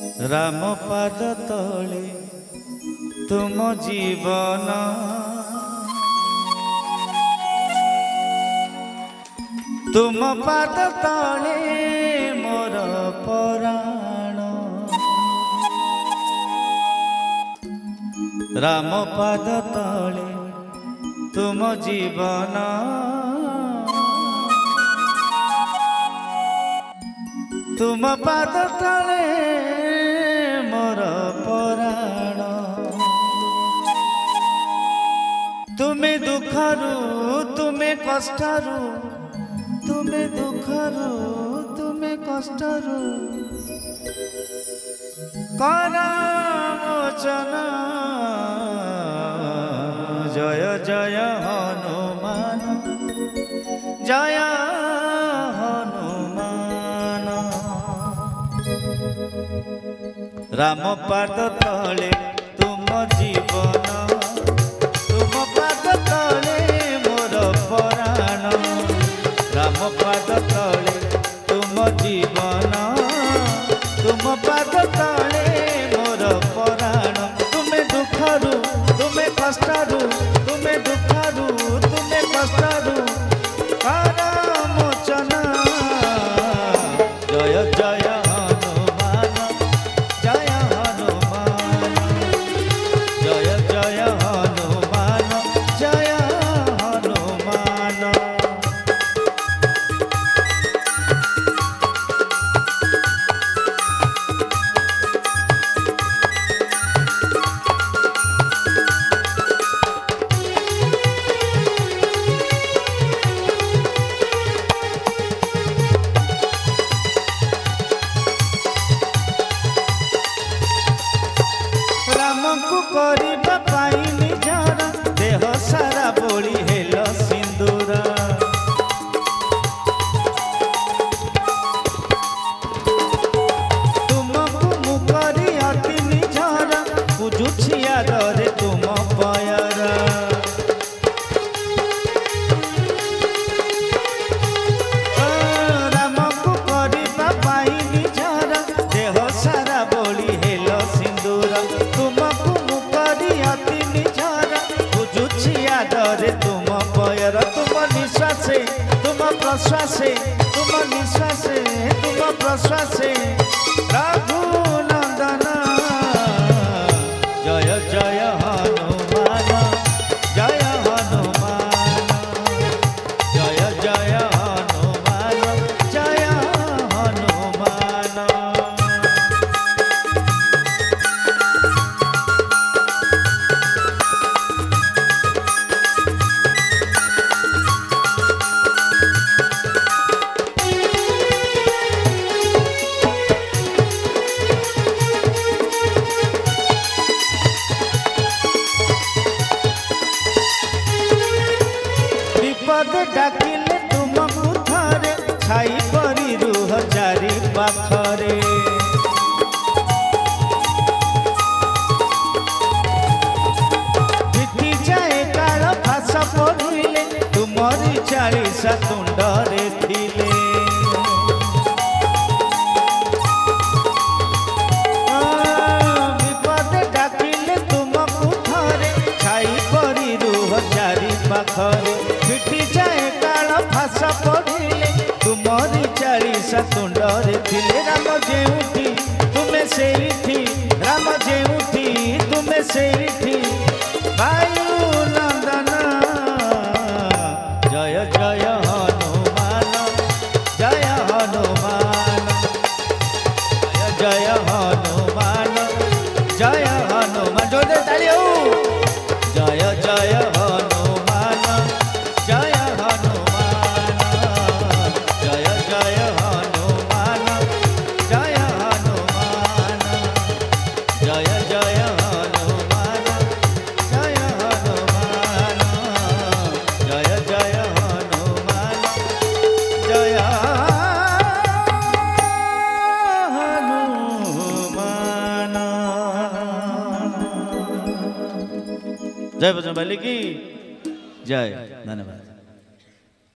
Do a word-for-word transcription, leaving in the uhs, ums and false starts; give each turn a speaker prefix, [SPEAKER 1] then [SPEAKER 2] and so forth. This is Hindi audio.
[SPEAKER 1] राम पाद तले तुम जीवन तुम पाद तले मोर पराण राम पाद तले तुम जीवन तुम पाद तले मोर पराण तुम्हें दुखरू तुम्हें कष्टरू तुम्हें दुखरू तुम्हें कष्टरू करामोचन जय जय हनुमान जय हनुमान राम पाद तले तुम जीवन तुम पाद तले मोर पराण राम पाद तले तुम जीवन तुम पाद तले मोर पराण तुम्हें दुखरू तुम्हें कष्टरू तुम्हें दुखरू तुम्हें कष्टरू करामोचन जय जय हनुमान जय हनुमान जय जय हनुमान जय हनुमान रामको करिबा पाई निजर देह सारा बोली हेल सिंदूर तुमको मुकरी अति निजर बुझुछिया दरे तुम पयर रामको करिबा पाई निजर देह सारा बोली हेल सिंदूर तुमको मुकरी अति निजर बुझुछिया दरे तुम पयर तुम निश्वासे तुम प्रश्वासे तुम निश्वासे तुम प्रश्वासे रघुनंदन जय जय हनुमान जय हनुमान जय जय हनुमान जय हनुमान विपद डाकिले तुमको थरे छाई परी रुह चारि पाखरे बीती जाए काल फास पड़िले तुमरी चालीसा तुंडरे थिले विपद डाकिले तुमको थरे छाई परी रुह चारि पाखरे फिटी जाए काल फास पड़िले तुमरी चालीसा तुंडरे थिले राम जेउठी तुम्हें सेठी राम जेउठी तुम्हें सेठी वायु नंदन जय जय हनुमान जय हनुमान जय जय हनुमान जय हनुमान जोरदार ताली हो जय जय हनुमान जय हनुमान जय जय हनुमान जय हनुमान जय जय हनुमान जय हनुमान जय जय हनुमान जय हनुमान जय बजरंगबली की जय। धन्यवाद।